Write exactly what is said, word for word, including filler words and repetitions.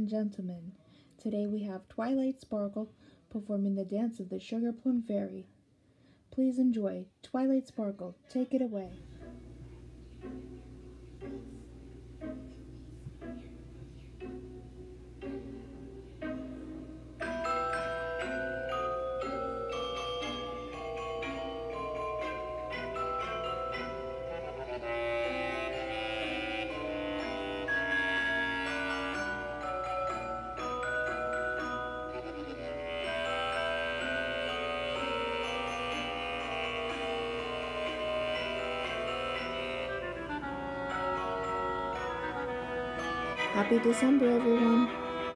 and gentlemen, today we have Twilight Sparkle performing the dance of the Sugarplum Fairy. Please enjoy. Twilight Sparkle, take it away. Happy December, everyone!